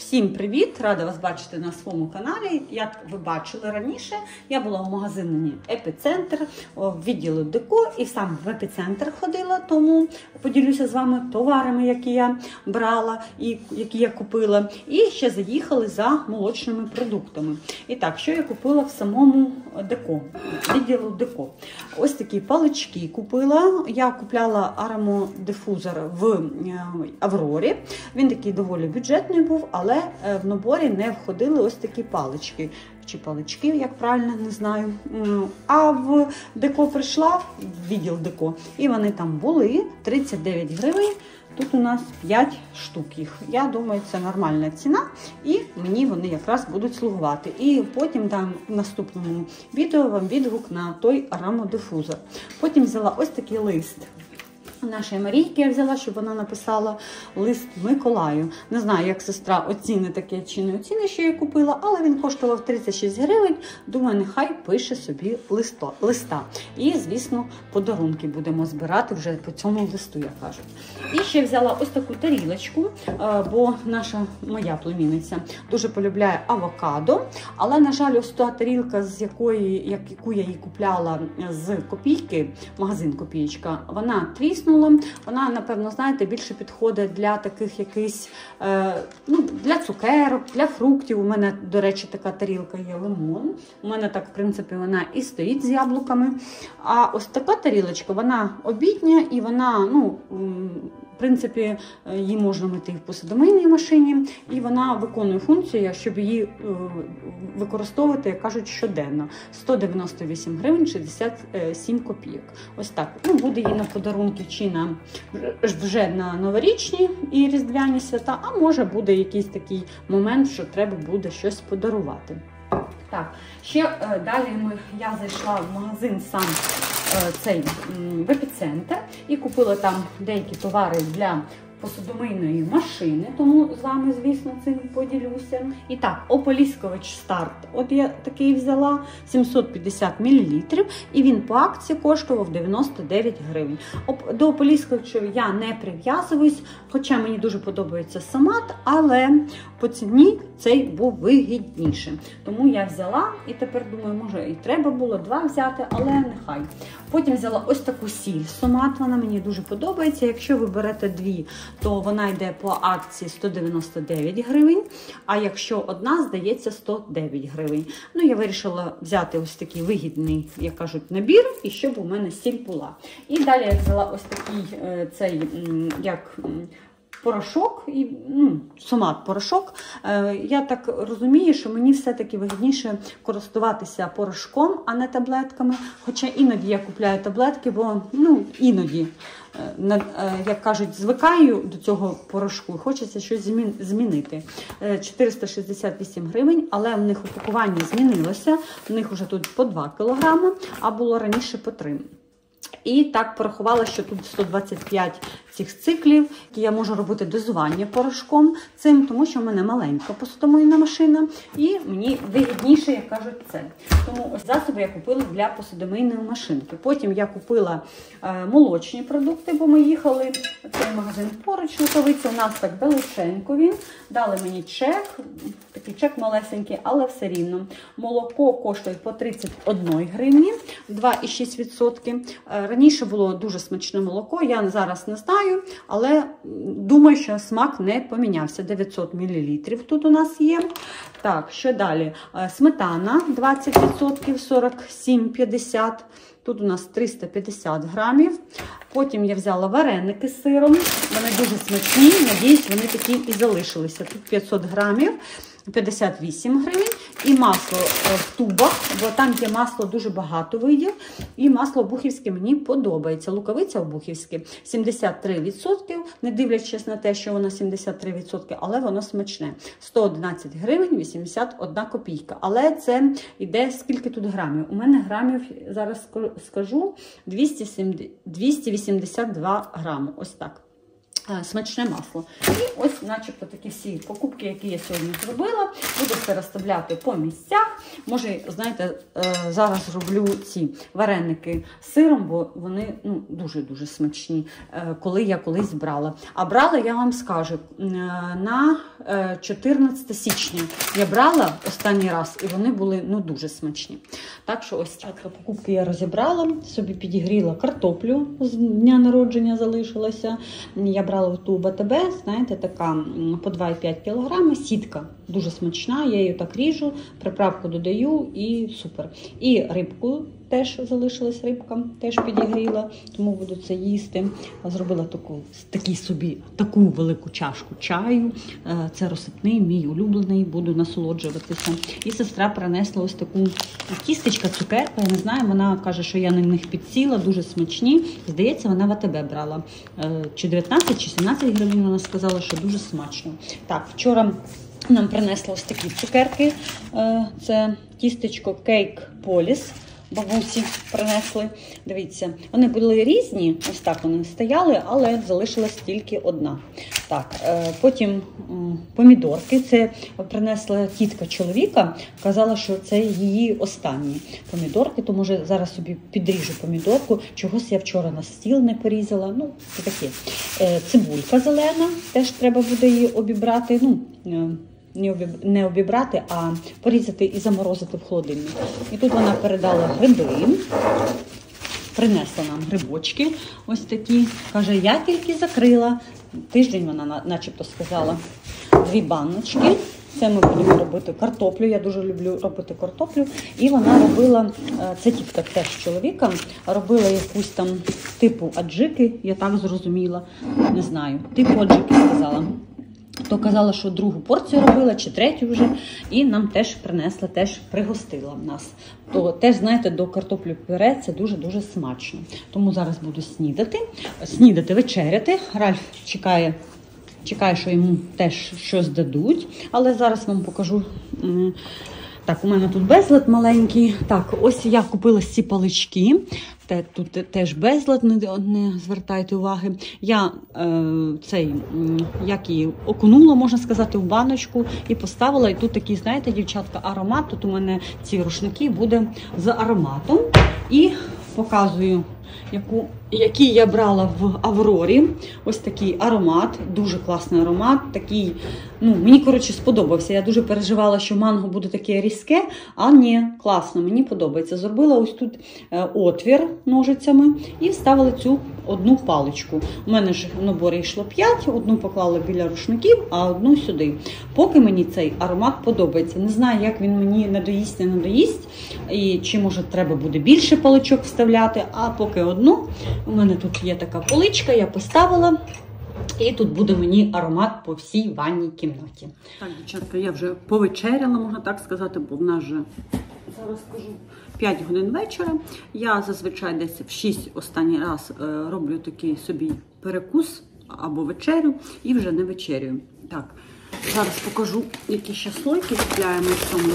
Всім привіт! Рада вас бачити на своєму каналі. Як ви бачили раніше, я була в магазині Епіцентр, в відділі Деко, і сам в Епіцентр ходила, тому поділюся з вами товарами, які я брала і які я купила. І ще заїхали за молочними продуктами. І так, що я купила в самому Деко, відділу Деко? Ось такі палички купила. Я купляла аромадифузор в Аврорі. Він такий доволі бюджетний був, але в наборі не входили ось такі палички. Чи палички, як правильно, не знаю. А в Деко прийшла, в відділ Деко, і вони там були, 39 гривень. Тут у нас 5 штук їх. Я думаю, це нормальна ціна, і мені вони якраз будуть слугувати. І потім там в наступному відео вам відгук на той аромадифузор. Потім взяла ось такий лист нашої Марійки, я взяла, щоб вона написала лист Миколаю. Не знаю, як сестра оціни таке чи не оціни, що я купила, але він коштував 36 гривень. Думаю, нехай пише собі листа. І, звісно, подарунки будемо збирати вже по цьому листу, як кажуть. І ще взяла ось таку тарілочку, бо моя племінниця дуже полюбляє авокадо. Але, на жаль, ось та тарілка, яку я їй купляла з Копійки, магазин Копієчка, вона тріснула. Вона, напевно, знаєте, більше підходить для таких якихось, для цукерок, для фруктів. У мене, до речі, така тарілка є лимон. У мене так, в принципі, вона і стоїть з яблуками. А ось така тарілочка, вона обідня і вона, в принципі, її можна мити в посудомийній машині, і вона виконує функцію, щоб її використовувати, як кажуть, щоденно. 198 гривень 67 копійок. Ось так. Буде їй на подарунки чи вже на новорічні і різдвяні свята, а може буде якийсь такий момент, що треба буде щось подарувати. Так, ще далі я зайшла в магазин сам в Епіцентр і купила там деякі товари для посудомийної машини, тому з вами, звісно, цим поділюся. І так, ополіскувач старт. От я такий взяла, 750 мл, і він по акції коштував 99 гривень. До ополіскувача я не прив'язуюсь, хоча мені дуже подобається Сомат, але по ціні цей був вигідніше. Тому я взяла, і тепер думаю, може і треба було 2 взяти, але нехай. Потім взяла ось таку сіль Сомат, вона мені дуже подобається. Якщо ви берете 2, то вона йде по акції 199 гривень, а якщо одна, здається, 109 гривень. Я вирішила взяти ось такий вигідний, як кажуть, набір, і щоб у мене сіль була. І далі я взяла ось такий, порошок, Сомат порошок. Я так розумію, що мені все-таки вигідніше користуватися порошком, а не таблетками. Хоча іноді я купляю таблетки, бо іноді, як кажуть, звикаю до цього порошку і хочеться щось змінити. 468 гривень, але в них упакування змінилося. В них вже тут по 2 кг, а було раніше по 3. І так порахувала, що тут 125 цих циклів, які я можу робити дозування порошком цим, тому що в мене маленька посудомийна машина, і мені вигідніше, як кажуть, це. Тому ось засоби я купила для посудомийної машинки. Потім я купила молочні продукти, бо ми їхали в цей магазин поруч, Луковиця. У нас так далеченько він. Дали мені чек, такий чек малесенький, але все рівно. Молоко коштує по 31 гривні, 2,6%. Раніше було дуже смачне молоко, я зараз не знаю, але думаю, що смак не помінявся. 900 мл тут у нас є. Так, що далі? Сметана 20%, 47,50. Тут у нас 350 грамів. Потім я взяла вареники з сиром. Вони дуже смачні, надіюсь, вони такі і залишилися. Тут 500 грамів. 58 гривень. І масло в тубах, бо там є масло дуже багато видів. І масло бухівське мені подобається. Луковиця бухівське 73%, не дивлячись на те, що воно 73%, але воно смачне. 111 гривень 81 копійка. Але це йде, скільки тут грамів? У мене грамів, зараз скажу, 282 грами. Ось так. смачне масло. І ось начебто такі всі покупки, які я сьогодні зробила, буду все розставляти по місцях. Може, знаєте, зараз роблю ці вареники з сиром, бо вони дуже-дуже смачні, коли я колись брала. А брала, я вам скажу, на 14 січня я брала останній раз, і вони були дуже смачні. Так що ось часто покупки я розібрала, собі підігріла картоплю, з дня народження залишилася. Я брала ту БТБ, знаєте, така по 2,5 кг, сітка, дуже смачна, я її так ріжу, приправку додаю і супер. І рибку теж залишилась, рибка теж підігріла, тому буду це їсти. Зробила таку велику чашку чаю, це розсипний, мій улюблений, буду насолоджуватися. І сестра принесла ось таку тістечка, цукерка, я не знаю, вона каже, що я на них підсіла, дуже смачні. Здається, вона в АТБ брала. Чи 19, чи 17 гривень, вона сказала, що дуже смачно. Так, вчора нам принесли ось такі цукерки, це тістечко Cake Police. Бабусі принесли. Дивіться, вони були різні, ось так вони стояли, але залишилась тільки одна. Так, потім помідорки, це принесла тітка чоловіка, казала, що це її останні помідорки, то може зараз собі підріжу помідорку, чогось я вчора на стіл не порізала, це таке. Цибулька зелена, теж треба буде її обібрати, не обібрати, а порізати і заморозити в холодильник. І тут вона передала гриби, принесла нам грибочки ось такі. Каже, я тільки закрила, тиждень вона начебто сказала, 2 баночки. Це ми будемо робити картоплю, я дуже люблю робити картоплю. І вона робила, це тітка теж чоловіка, робила якусь там типу аджики, я так зрозуміла, не знаю, типу аджики сказала. То казала, що 2-гу порцію робила, чи 3-ю вже, і нам теж принесла, теж пригостила в нас. То теж, знаєте, до картоплі пюре це дуже-дуже смачно. Тому зараз буду снідати, вечеряти. Ральф чекає, що йому теж щось дадуть, але зараз вам покажу. Так, у мене тут безлад маленький. Так, ось я купила ці палички. Тут теж безлад, не звертайте уваги. Я її окунула, можна сказати, в баночку і поставила. І тут такий, знаєте, дівчатка, аромат. Тут у мене ці рушники буде з ароматом. І показую, який я брала в Аврорі. Ось такий аромат, дуже класний аромат. Такий, мені, сподобався. Я дуже переживала, що манго буде таке різке, а ні, класно, мені подобається. Зробила ось тут отвір ножицями і вставила цю одну паличку. У мене ж в наборі йшло 5, одну поклала біля рушників, а одну сюди. Поки мені цей аромат подобається. Не знаю, як він мені не надоїсть, і чи, може, треба буде більше паличок вставляти, а поки одну. У мене тут є така поличка, я поставила, і тут буде мені аромат по всій ванній кімнаті. Так, дівчатка, я вже повечеряла, можна так сказати, бо в нас вже, зараз скажу, 5 годин вечора. Я зазвичай десь в 6 останній раз роблю такий собі перекус або вечерю, і вже не вечерюю. Так, зараз покажу, які ще слойки купляємо в цьому,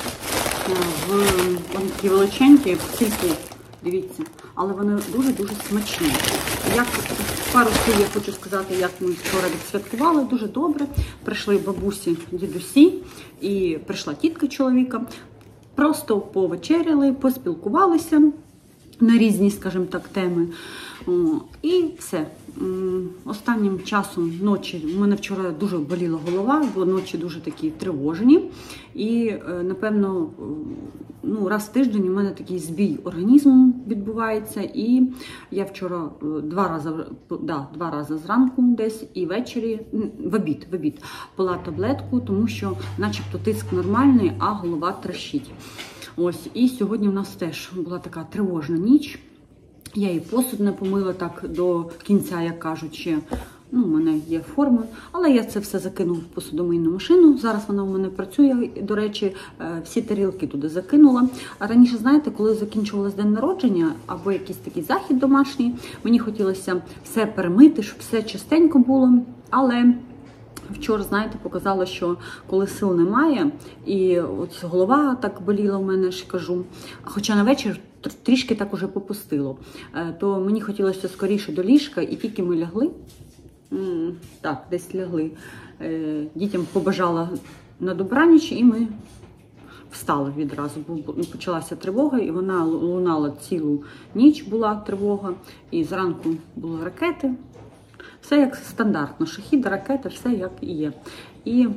вони такі величенькі, тільки, дивіться, але вони дуже-дуже смачні. Пару слів я хочу сказати, як ми вчора відсвяткували, дуже добре. Прийшли бабусі, дідусі, і прийшла тітка чоловіка. Просто повечеряли, поспілкувалися на різні, скажімо так, теми. І все. Останнім часом ночі, у мене вчора дуже боліла голова, бо ночі дуже такі тривожні. І, напевно, раз в тиждень у мене такий збій організму відбувається. І я вчора 2 рази зранку десь і ввечері, в обід пила таблетку, тому що начебто тиск нормальний, а голова трещить. Ось, і сьогодні у нас теж була така тривожна ніч. Я і посуд не помила так до кінця, як кажуть, ще. У мене є форма, але я це все закинула в посудомийну машину. Зараз вона у мене працює, до речі, всі тарілки туди закинула. А раніше, знаєте, коли закінчувалось день народження або якийсь такий захід домашній, мені хотілося все перемити, щоб все чистенько було, але вчора, знаєте, показала, що коли сил немає, і от голова так боліла у мене, ж кажу, хоча на вечір трішки так уже попустило, то мені хотілося скоріше до ліжка, і тільки ми лягли, так, десь лягли. Дітям побажала на добраніч, і ми встали відразу. Почалася тривога, і вона лунала цілу ніч, була тривога, і зранку були ракети. Все як стандартно, шахід, ракети, все як і є. І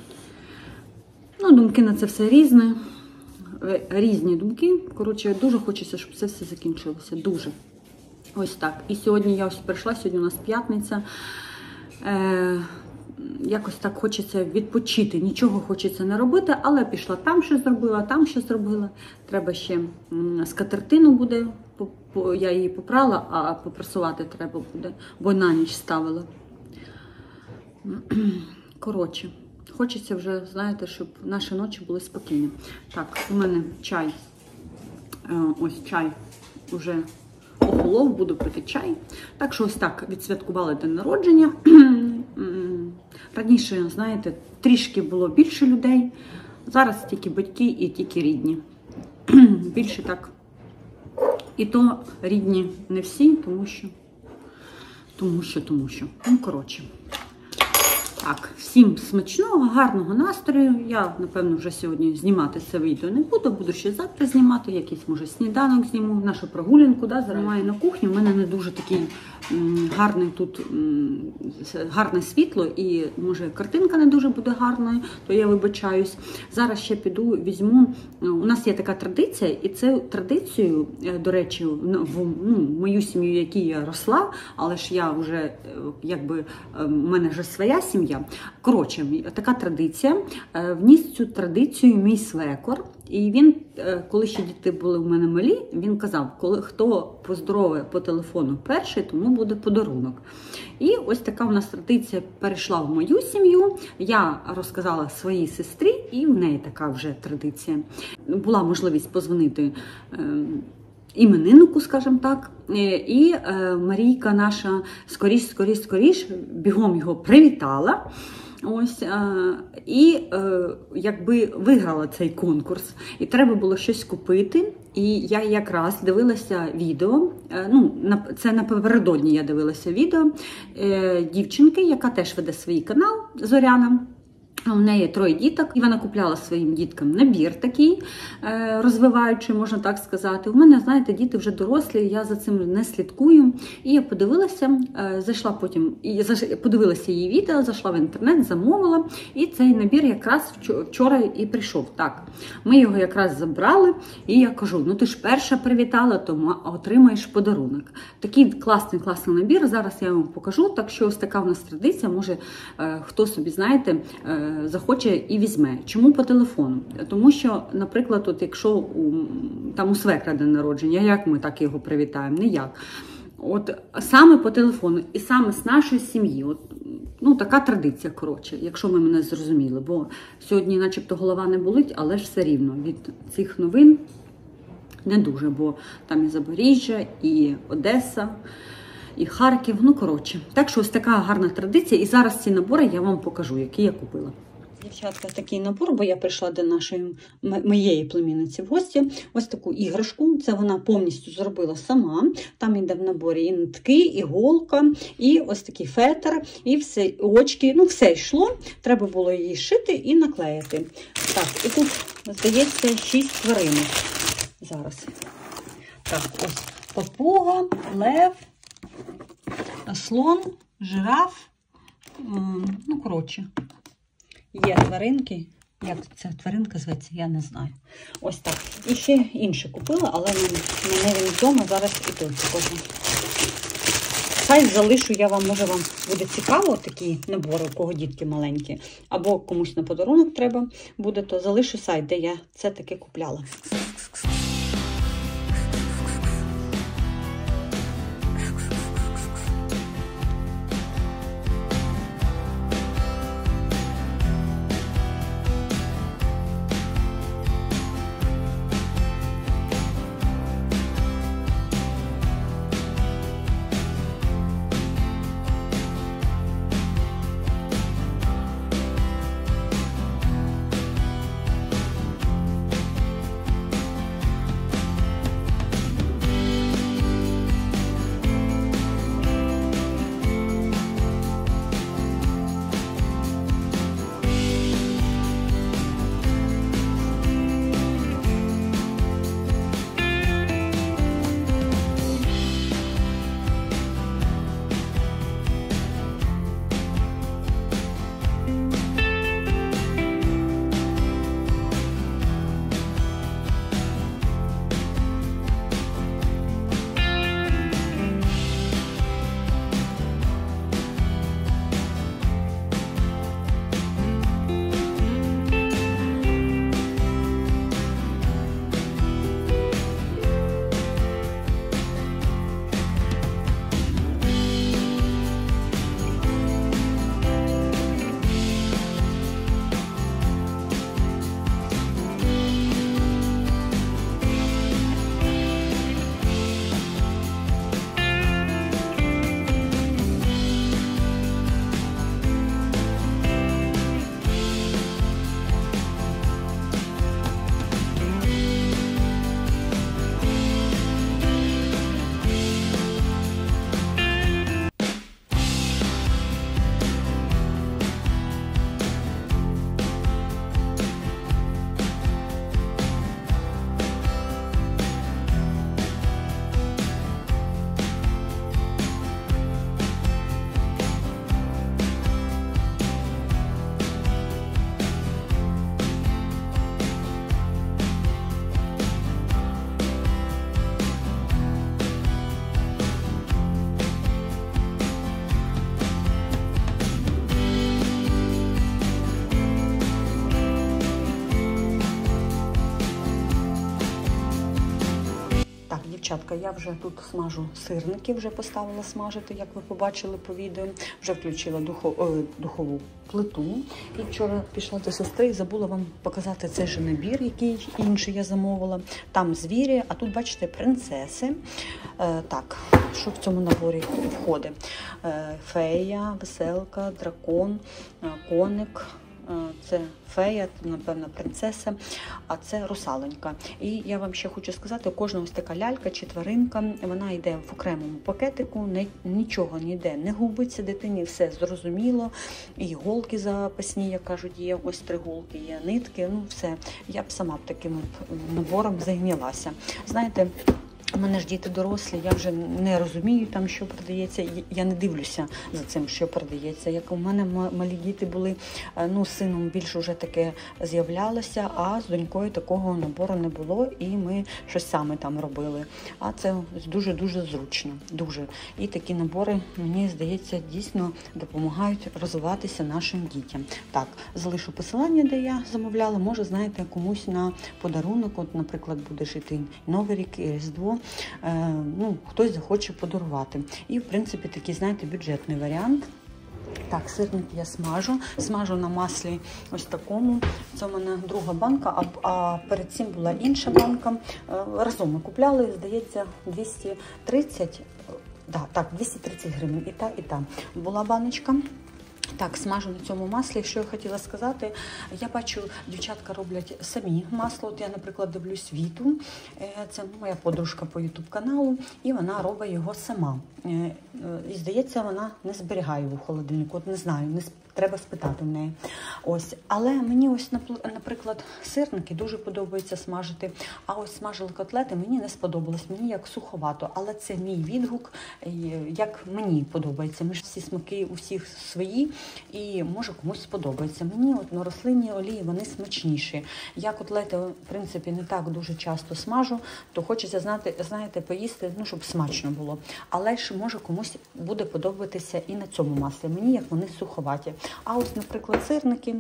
думки на це все різні думки. Коротше, дуже хочеться, щоб це все закінчилося. Дуже. Ось так. І сьогодні я ось прийшла, сьогодні у нас п'ятниця. Якось так хочеться відпочити, нічого хочеться не робити, але пішла там щось зробила, там щось зробила. Треба ще скатертину буде, я її попрала, а попрасувати треба буде, бо на ніч ставила. Коротше, хочеться вже, знаєте, щоб наші ночі були спокійні. Так, у мене чай, ось чай вже охолов, буду пити чай. Так що ось так відсвяткували день народження. Раніше, знаєте, трішки було більше людей. Зараз тільки батьки і тільки рідні. Більше так. І то рідні не всі, тому що. Коротше. Так, всім смачного, гарного настрою. Я, напевно, вже сьогодні знімати це відео не буду. Буду ще завтра знімати. Якийсь, може, сніданок зніму, нашу прогулянку, знімаю на кухню. У мене не дуже такий гарний тут, гарне світло і, може, картинка не дуже буде гарною, то я вибачаюсь. Зараз ще піду, візьму. У нас є така традиція, і цю традицію, до речі, в мою сім'ю, в якій я росла, але ж я вже, якби, в мене вже своя сім'я. Коротше, така традиція. Вніс цю традицію мій свекор. І він, коли ще діти були в мене малі, він казав, хто поздоровує по телефону перший, тому буде подарунок. І ось така у нас традиція перейшла в мою сім'ю. Я розказала своїй сестрі, і в неї така вже традиція. Була можливість позвонити імениннику, скажімо так, і Марійка наша скоріш бігом його привітала. Ось, і якби виграла цей конкурс, і треба було щось купити, і я якраз дивилася відео, це напередодні я дивилася відео дівчинки, яка теж веде свій канал, Зоряна. У неї 3 діток, і вона купляла своїм діткам набір такий, розвиваючий, можна так сказати. У мене, знаєте, діти вже дорослі, я за цим не слідкую. І я подивилася, зайшла потім, подивилася її відео, зайшла в інтернет, замовила, і цей набір якраз вчора і прийшов. Так, ми його якраз забрали, і я кажу, ти ж перша привітала, тому отримаєш подарунок. Такий класний набір, зараз я вам покажу, так що ось така в нас традиція, може хто собі, знаєте, захоче і візьме. Чому по телефону? Тому що, наприклад, от якщо там у свекра день народження, як ми так його привітаємо? Ніяк. От саме по телефону і саме з нашої сім'ї. Така традиція, коротше, якщо ми мене зрозуміли. Бо сьогодні начебто голова не болить, але ж все рівно від цих новин не дуже, бо там і Запоріжжя, і Одеса, і Харків, коротше. Так що ось така гарна традиція. І зараз ці набори я вам покажу, які я купила. Дівчатка, такий набор, бо я прийшла до моєї племінниці в гості. Ось таку іграшку. Це вона повністю зробила сама. Там йде в наборі і нитки, і голка, і ось такий фетр, і все, очки. Все йшло. Треба було її шити і наклеїти. Так, і тут, здається, 6 тваринок. Зараз. Так, ось папуга, лев, слон, жираф, коротше, є тваринки, як ця тваринка зветься, я не знаю. Ось так. І ще інше купила, але мене він вдома, зараз і той покажу. Хай залишу я вам, може вам буде цікаво такі набори, у кого дітки маленькі, або комусь на подарунок треба буде, то залишу сайт, де я це таке купляла. Так, дівчатка, я вже тут смажу сирники, вже поставила смажити, як ви побачили по відео. Вже включила духову плиту. І вчора пішла до сестри і забула вам показати цей же набір, який інший я замовила. Там звірі, а тут, бачите, принцеси. Так, що в цьому наборі входить? Фея, веселка, дракон, коник. Це фея, напевно, принцеса, а це русалонька. І я вам ще хочу сказати, кожна ось така лялька чи тваринка, вона йде в окремому пакетику, нічого ніде не губиться дитині, все зрозуміло. І голки запасні, як кажуть, є, ось 3 голки, є нитки, ну все. Я б сама таким набором зайнялася. Знаєте, у мене ж діти дорослі, я вже не розумію там, що продається, я не дивлюся за цим, що продається. Як у мене малі діти були, ну, з сином більше вже таке з'являлося, а з донькою такого набору не було, і ми щось саме там робили. А це дуже-дуже зручно, дуже. І такі набори, мені здається, дійсно допомагають розвиватися нашим дітям. Так, залишу посилання, де я замовляла, може, знаєте, комусь на подарунок, от, наприклад, буде жити Новий рік і Різдво, ну, хтось захоче подарувати. І, в принципі, такий, знаєте, бюджетний варіант. Так, сирник я смажу на маслі ось такому. Це у мене друга банка, а перед цим була інша банка. Разом ми купляли, здається, 230 гривень. І та була баночка. Так, смажу на цьому маслі. Що я хотіла сказати, я бачу, дівчатка роблять самі масло. От я, наприклад, дивлюсь Віту, це моя подружка по YouTube-каналу, і вона робить його сама. І, здається, вона не зберігає його в холодильнику. От не знаю, треба спитати в неї. Ось. Але мені ось, наприклад, сирники дуже подобається смажити, а ось смажили котлети мені не сподобалось, мені як суховато. Але це мій відгук, як мені подобається. Ми ж всі смаки у всіх свої, і може комусь сподобається. Мені от на рослинній олії вони смачніші. Я котлети, в принципі, не так дуже часто смажу, то хочеться, знаєте, поїсти, ну, щоб смачно було. Але ж може комусь буде подобатися і на цьому маслі. Мені як вони суховаті. А ось, наприклад, сирники,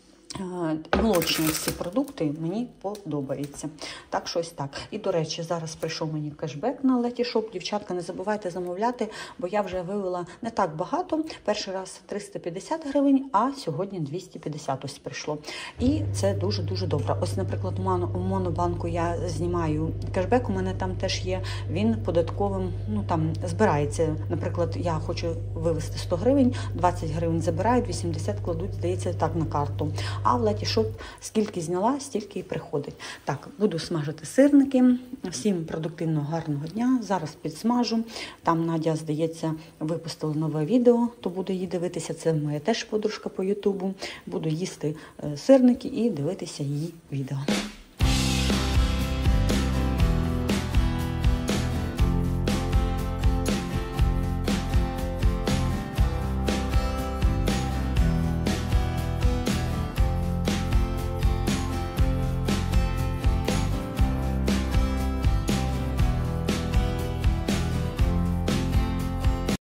молочні всі продукти мені подобаються. Так, щось так. І, до речі, зараз прийшов мені кешбек на Letysshop. Дівчатка, не забувайте замовляти, бо я вже вивела не так багато. Перший раз 350 гривень, а сьогодні 250 ось прийшло. І це дуже-дуже добре. Ось, наприклад, у Монобанку я знімаю кешбек, у мене там теж є, він податковим, ну, там збирається. Наприклад, я хочу вивести 100 гривень, 20 гривень забирають, 80 кладуть, здається, так на карту. А в Letysshop скільки зняла, стільки і приходить. Так, буду смажити сирники. Всім продуктивного, гарного дня. Зараз підсмажу. Там Надя, здається, випустила нове відео, то буду її дивитися. Це моя теж подружка по Ютубу. Буду їсти сирники і дивитися її відео.